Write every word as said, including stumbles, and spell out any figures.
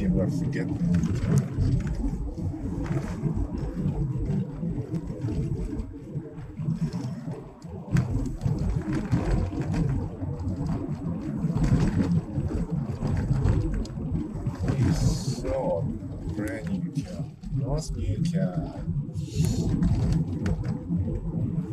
never forget that. We saw a brand new car, not new car.